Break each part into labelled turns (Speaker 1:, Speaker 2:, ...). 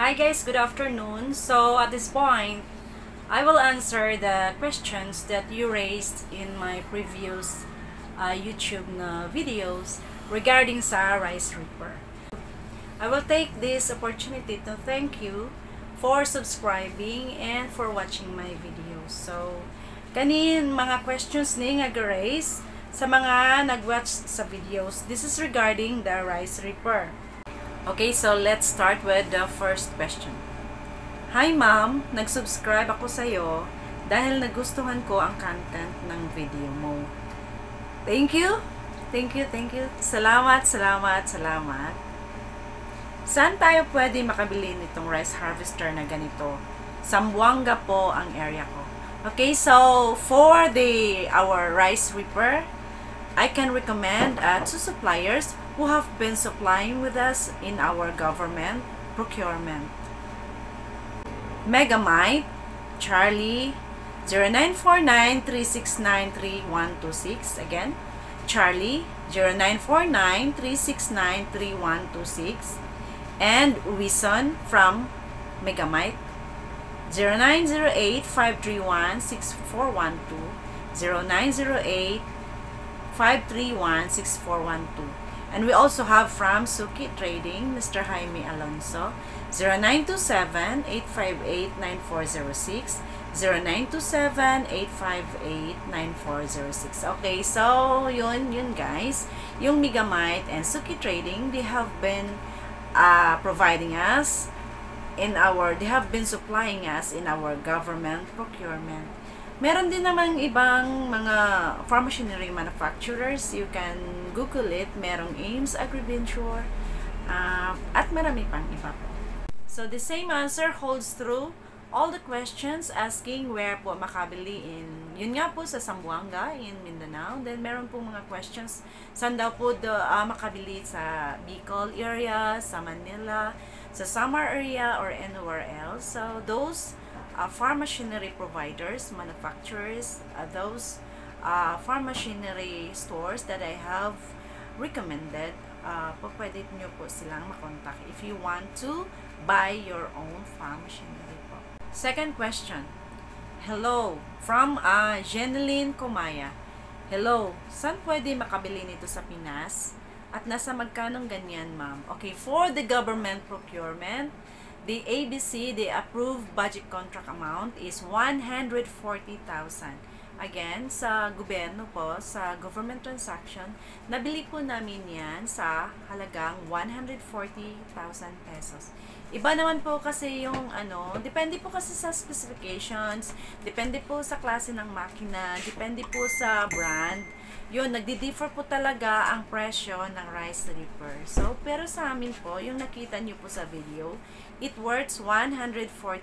Speaker 1: Hi guys, good afternoon. So at this point, I will answer the questions that you raised in my previous YouTube na videos regarding sa Rice Reaper. I will take this opportunity to thank you for subscribing and for watching my videos. So, kanin mga questions ni nga raise sa mga nag-watch sa videos. This is regarding the Rice Reaper. Okay, so let's start with the first question. Hi ma'am, nag-subscribe ako sa'yo dahil nagustuhan ko ang content ng video mo. Thank you. Thank you. Salamat. Saan tayo pwede makabili nitong rice harvester na ganito? Zamboanga po ang area ko. Okay, so for our rice reaper, I can recommend two suppliers who have been supplying with us in our government procurement. Megamite, Charlie, 0949-369-3126. Again, Charlie, 0949-369-3126. And Wison from Megamite, 0908-531-6412, 0908-531-6412. And we also have from Suki Trading, Mr. Jaime Alonso, 0927-858-9406, 0927-858-9406. Okay, so yun guys. Yung Megamite and Suki Trading, they have been providing us they have been supplying us in our government procurement. Meron din namang ibang mga farm machinery manufacturers. You can Google it. Merong Ames Agriventure at marami pang iba po. So the same answer holds true all the questions asking where po makabili yun nga po sa Zamboanga in Mindanao. Then meron po mga questions saan daw po makabili sa Bicol area, sa Manila, sa Samar area, or anywhere else. So those farm machinery providers, manufacturers, those farm machinery stores that I have recommended, pwede nyo po silang makontak if you want to buy your own farm machinery po. Second question. Hello, from Jeneline Comaya. Hello, saan pwede makabili nito sa Pinas? At nasa magkanong ganyan, ma'am? Okay, for the government procurement, the ABC, the approved budget contract amount is 140,000. Again, sa gobyerno po, sa government transaction, nabili po namin yan sa halagang 140,000 pesos. Iba naman po kasi yung depende po kasi sa specifications, depende po sa klase ng makina, depende po sa brand. Yun, nagdi-differ po talaga ang presyo ng rice reaper. So, pero sa amin po, yung nakita nyo po sa video, it worth 140,000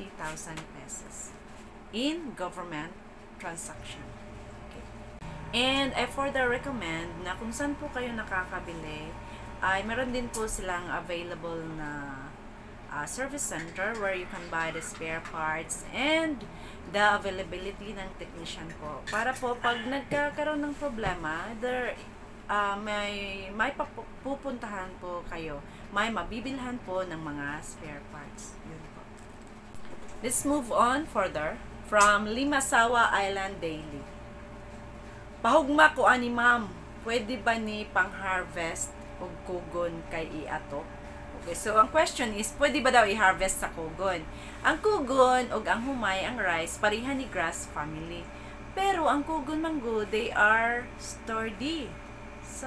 Speaker 1: pesos in government transaction. Okay. And I further recommend na kung saan po kayo nakakabili, ay meron din po silang available na service center where you can buy the spare parts and the availability ng technician po. Para po pag nagkakaroon ng problema, may pupuntahan po kayo. May mabibilhan po ng mga spare parts. Yun po. Let's move on further from Limasawa Island Daily. Pahugma ko ani ma'am, pwede ba ni pang-harvest og kugon kay iato? Okay, so ang question is, pwede ba daw i-harvest sa kugon? Ang kugon o ang humay, ang rice, pareha ni grass family. Pero ang kugon manggo, they are sturdy. So,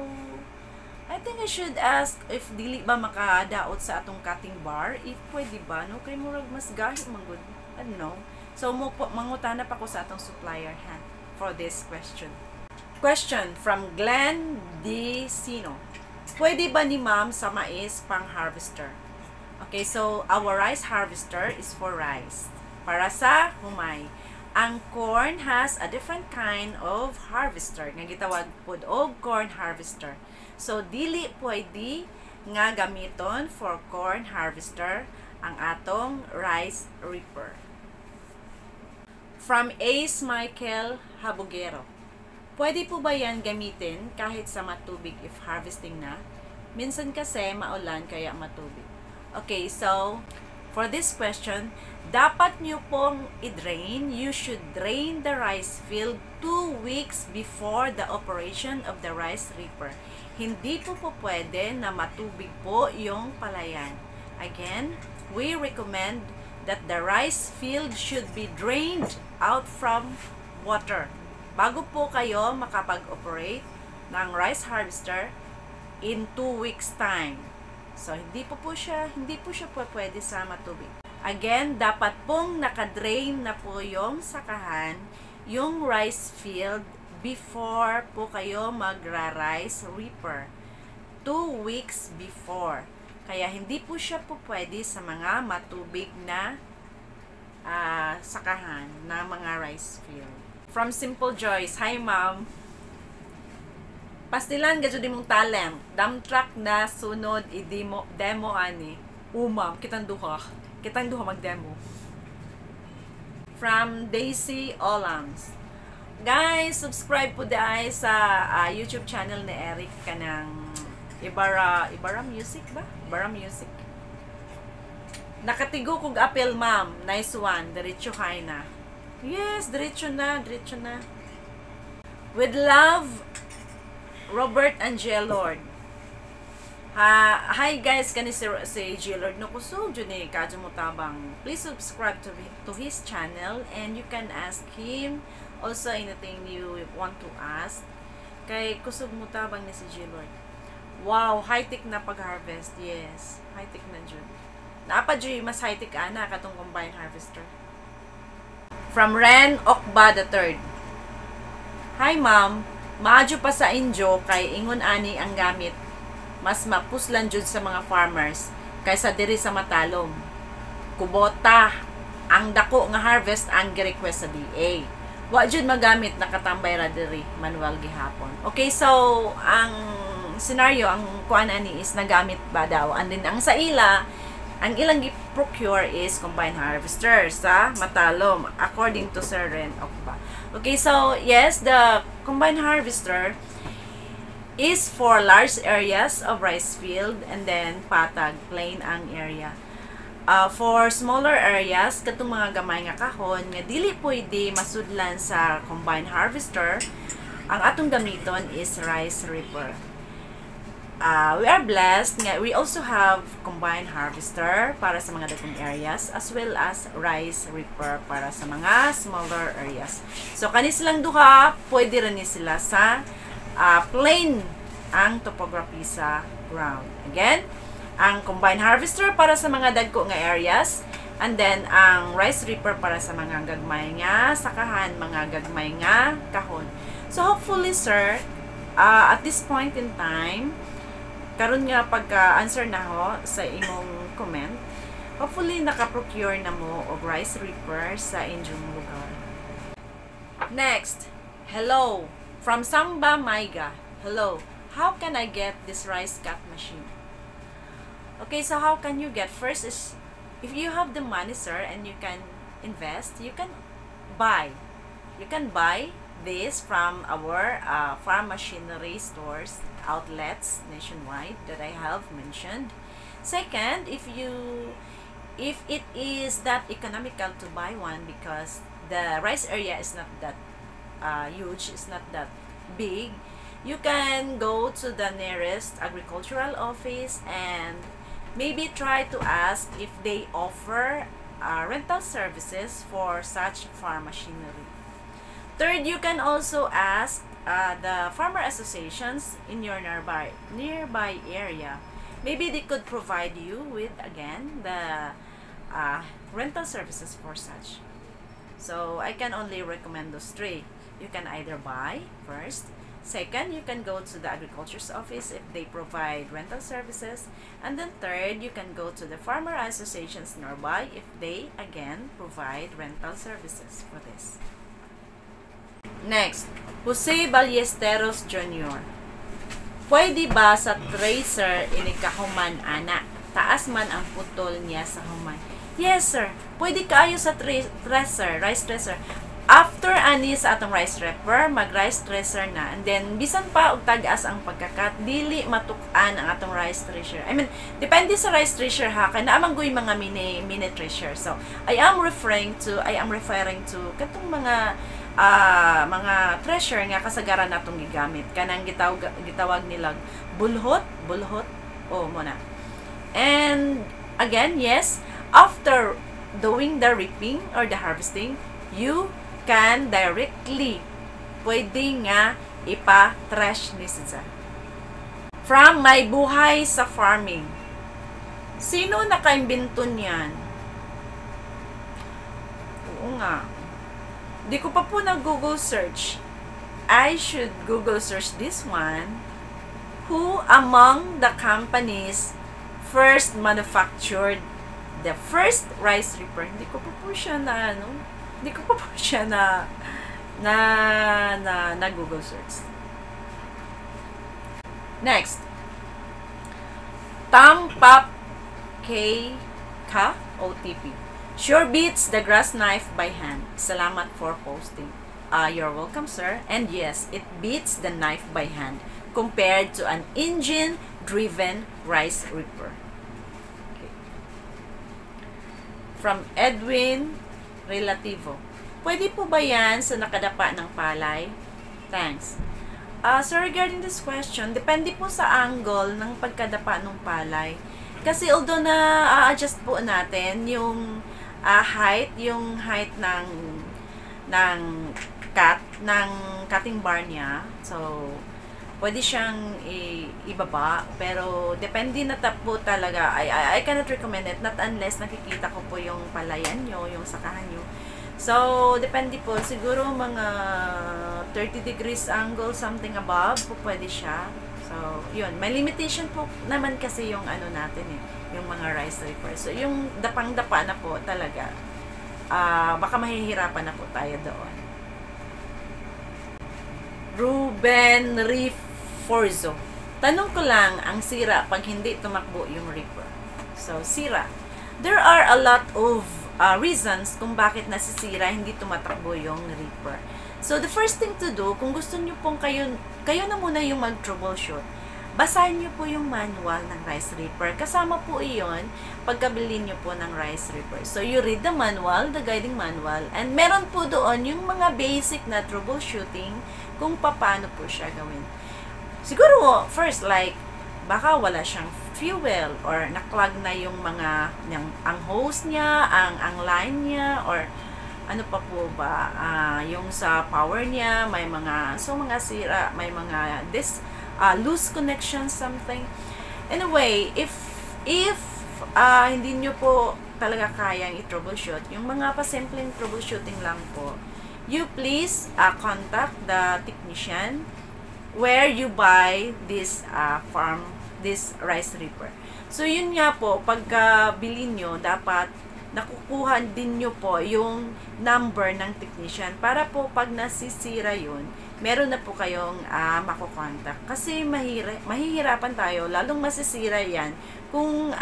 Speaker 1: I think I should ask if dili ba makadaot sa atong cutting bar, if pwede ba, no? Kay murag mas gahi manggo. I don't know. So, mangutana pa ko sa atong supplier for this question. Question from Glenn D. Sino. Pwede ba ni ma'am sa mais pang-harvester? Okay, so our rice harvester is for rice. Para sa humay. Ang corn has a different kind of harvester. Nga gitawag pod og corn harvester. So, dili pwede nga gamiton for corn harvester ang atong rice reaper. From Ace Michael Habugero. Pwede po ba yan gamitin kahit sa matubig if harvesting na? Minsan kasi maulan kaya matubig. Okay, so For this question, dapat nyo pong i-drain. You should drain the rice field 2 weeks before the operation of the rice reaper. Hindi po pwede na matubig po yung palayan. Again, we recommend that the rice field should be drained out from water bago po kayo makapag-operate ng rice harvester in 2 weeks time. So, hindi po siya pwede sa matubig. Again, dapat pong nakadrain na po yung sakahan, yung rice field, before po kayo magra-rice reaper. 2 weeks before. Kaya hindi po siya po pwede sa mga matubig na sakahan na mga rice field. From Simple Joyce, hi ma'am. Pastilan gadyo di mong talent. Dump truck na sunod demo ani. Ma'am, kitang duha mag-demo. From Daisy Olams. Guys, subscribe po dahil sa YouTube channel ni Eric kanang Ibarra Music ba? Ibarra Music. Nakatigo kog apel ma'am. Nice one. Diretso kay na. Yes, diretso na. With love, Robert and J-Lord. Hi guys, kani si J-Lord no kusog jud ni kadyo mo tabang. Please subscribe to his channel and you can ask him also anything you want to ask. Kay kusog mo tabang ni si J-Lord. Wow, high-tech na pag-harvest. Yes, high-tech na jud. Naapa jud mas high-tech ana katong combine harvester. From Ren Okba III. Hi ma'am, maadyo pa sa inyo kay ingon ani ang gamit mas mapuslan jud sa mga farmers kaysa diri sa Matalom. Kubota ang dako nga harvest ang gi-request sa DA. Wa jud magamit nakatambay ra diri manual gihapon. Okay, so ang scenario ang kuan ani is nagamit ba daw, and then ang sa ila ang ilang gi-procure is combine harvester sa Matalom according to Sir Ren Okba. Okay, so yes, the combine harvester is for large areas of rice field and then patag, plain ang area. For smaller areas, katong mga gamay nga kahon, nga dili pwede masudlan sa combine harvester, ang atong gamiton is rice reaper. We are blessed nga we also have combine harvester para sa mga dakong areas as well as rice reaper para sa mga smaller areas. So kani silang duha, pwede rin sila sa plain ang topography sa ground. Again, ang combine harvester para sa mga dagko nga areas, and then ang rice reaper para sa mga gagmay nga sakahan, mga gagmay nga kahon. So hopefully sir, at this point in time, karon nga pagka-answer na ho sa imong comment, hopefully naka-procure na mo og rice reaper sa inyong lugar. Next, hello, from Samba Maiga. Hello, how can I get this rice cut machine? Okay, so how can you get? First is, if you have the money sir and you can invest, you can buy this from our farm machinery stores, outlets nationwide that I have mentioned. Second, if it is that economical to buy one because the rice area is not that huge, it's not that big, you can go to the nearest agricultural office and maybe try to ask if they offer rental services for such farm machinery. Third, you can also ask the farmer associations in your nearby area. Maybe they could provide you with, again, the rental services for such. So, I can only recommend those three. You can either buy first. Second, you can go to the agriculture's office if they provide rental services. And then third, you can go to the farmer associations nearby if they, again, provide rental services for this. Next, Jose Ballesteros Jr. Pwede ba sa tracer inikahuman ana? Taas man ang putol niya sa humay. Yes sir, pwede kaayo sa tracer, rice tracer. After ani sa atong rice reaper, mag-rice thresher na. And then, bisan pa og tag-as ang pagkakat, dili matuk-an ang atong rice thresher. I mean, depende sa rice thresher ha, kaya naamang goy mga mini thresher. So, I am referring to katong mga thresher nga kasagaran natong gigamit. Kanang gitawag nilang bulhot, muna. And, again, yes, after doing the reaping or the harvesting, you can directly pwede nga ipa-trash ni siya. From My Buhay sa Farming. Sino nakaimbento niyan? Oo nga. Di ko pa po nag-Google search. I should Google search this one. Who among the companies first manufactured the first rice reaper? Hindi ko pa po siya na Google search. Next. Pop K OTP. Sure beats the grass knife by hand. Salamat for posting. You're welcome, sir. And yes, it beats the knife by hand compared to an engine-driven rice reaper. Okay. From Edwin Relativo. Pwede po ba yan sa nakadapa ng palay? Thanks. So regarding this question, depende po sa angle ng pagkadapa ng palay. Kasi although na adjust po natin yung height ng cutting bar niya. So pwede siyang ibaba, pero depende na po talaga. I cannot recommend it, not unless nakikita ko po yung palayan nyo, yung sakahan nyo. So, depende po. Siguro mga 30 degrees angle, something above, po pwede siya. So, yun. May limitation po naman kasi yung ano natin yung mga rice reaper. So, yung dapang-dapa na po talaga, baka mahihirapan na po tayo doon. Ruben Forzo. Tanong ko lang, ang sira pag hindi tumakbo yung reaper. So, sira. There are a lot of reasons kung bakit nasisira, hindi tumatakbo yung reaper. So, the first thing to do, kung gusto nyo pong kayo na muna yung mag-troubleshoot, basahin nyo po yung manual ng rice reaper. Kasama po iyon pagkabili nyo po ng rice reaper. So, you read the manual, the guiding manual, and meron po doon yung mga basic na troubleshooting kung paano po siya gawin. Siguro, first, like, baka wala siyang fuel or naklag na yung ang hose niya, ang line niya, or ano pa po ba, yung sa power niya, may mga sira, may mga loose connection, something. Anyway, if hindi nyo po talaga kayang i-troubleshoot, yung mga pasimpleng troubleshooting lang po, you please contact the technician where you buy this rice reaper. So, yun nga po, pagka bilhin nyo, dapat nakukuha din nyo po yung number ng technician para po pag nasisira yun, meron na po kayong makukontak. Kasi mahihirapan tayo, lalong masisira yan kung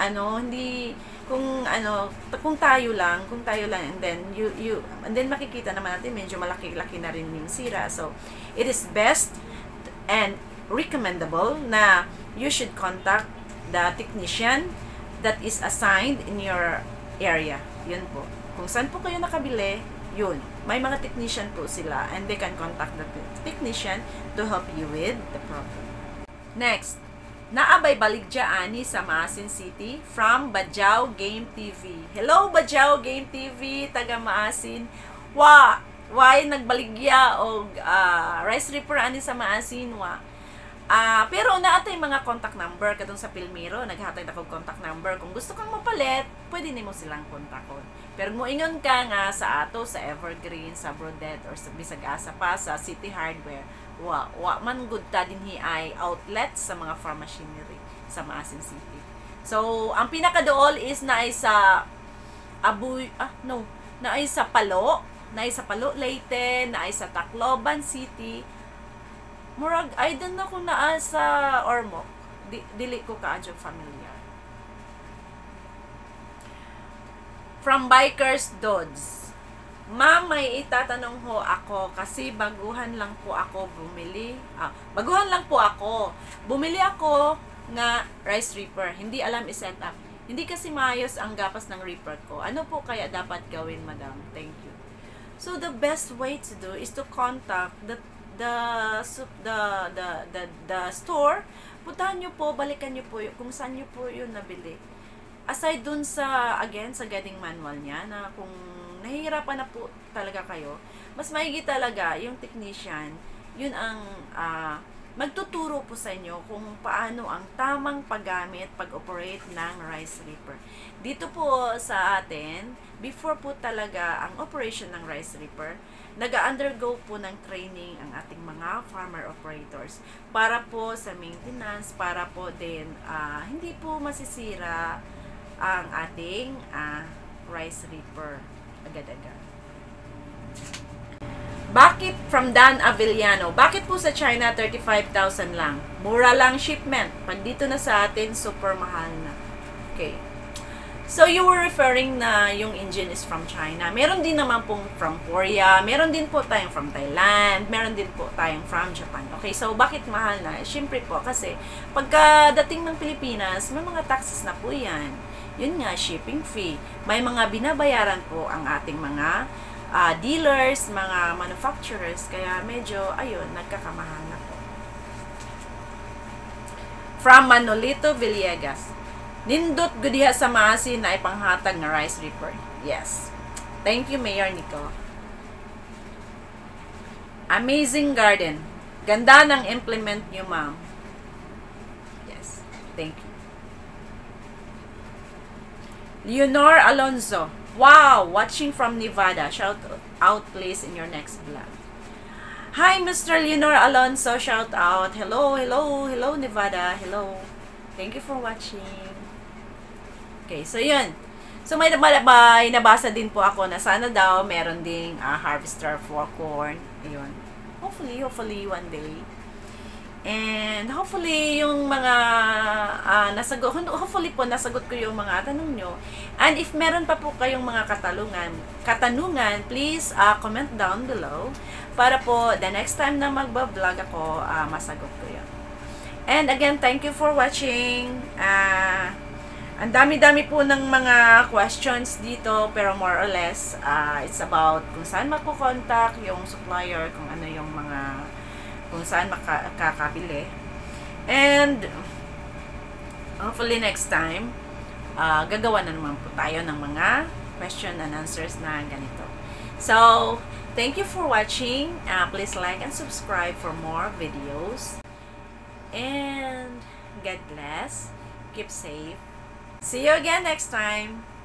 Speaker 1: tayo lang, and then makikita naman natin medyo malaki-laki na rin yung sira. So, it is best and recommendable na you should contact the technician that is assigned in your area. Yun po. Kung saan po kayo nakabili, yun. May mga technician po sila and they can contact the technician to help you with the problem. Next, naabay baligya ani sa Maasin City from Bajau Game TV. Hello Bajau Game TV, taga Maasin. Why nagbaligya og rice reaper ani sa Maasin pero naatay mga contact number katong sa Pilmiro, naghatag ako contact number. Kung gusto kang mapalit, pwede nimo silang kontakon. Pero moingon ka nga sa Evergreen, sa Brodet, or sa bisag asa pa sa City Hardware, man good ta dinhi ay outlet sa mga farm machinery sa Maasin City. So, ang pinakadool is naay sa naay sa Palo, Leyte, naay sa Tacloban City. Murag, I don't know kung naa sa Ormoc. Dili ko kaadyo familiar. From Bikers Dodds. Ma'am, may itatanong ho ako kasi baguhan lang po ako bumili. Baguhan lang po ako. Bumili ako nga rice reaper. Hindi alam i-set up. Hindi kasi maayos ang gapas ng reaper ko. Ano po kaya dapat gawin, madam? Thank you. So the best way to do is to contact the store. Puntahan nyo po, balikan nyo po kung saan nyo po yun nabili. Aside dun sa, again, sa guiding manual niya, na kung nahihirapan na po talaga kayo, mas maigi talaga yung technician, yun ang magtuturo po sa inyo kung paano ang tamang paggamit, pag-operate ng rice reaper. Dito po sa atin, before po talaga ang operation ng rice reaper, nag-undergo po ng training ang ating mga farmer operators para po sa maintenance, para po din hindi po masisira ang ating rice reaper agad-agad. Bakit from Dan Avellano? Bakit po sa China 35,000 lang? Mura lang shipment. Pag dito na sa atin, super mahal na. Okay. So, you were referring na yung engine is from China. Meron din naman pong from Korea. Meron din po tayong from Thailand. Meron din po tayong from Japan. Okay, so bakit mahal na? Siyempre po, kasi pagkadating ng Pilipinas, may mga taxes na po yan. Yun nga, shipping fee. May mga binabayaran po ang ating mga dealers, mga manufacturers. Kaya medyo, ayun, nagkakamahal na po. From Manolito Villegas. Nindot gudiha sa maasin na ipanghatag na rice reaper. Yes. Thank you, Mayor Nico. Amazing garden. Ganda ng implement nyo, ma'am. Yes. Thank you. Leonor Alonzo. Wow! Watching from Nevada. Shout out please in your next vlog. Hi, Mr. Leonor Alonzo. Shout out. Hello, hello, hello, Nevada. Hello. Thank you for watching. Okay, so yun. So may nabasa din po ako na sana daw meron ding harvester for corn. Ayun. Hopefully one day. And hopefully yung mga hopefully po nasagot ko yung mga tanong nyo. And if meron pa po kayong mga katanungan, please comment down below para po the next time na magba-vlog ako, masagot ko yun. And again, thank you for watching. Ang dami-dami po ng mga questions dito, pero more or less, it's about kung saan makukontak yung supplier, kung ano yung kung saan makakabili. And hopefully next time, gagawa na naman po tayo ng mga question and answers na ganito. So, thank you for watching. Please like and subscribe for more videos. And God bless. Keep safe. See you again next time.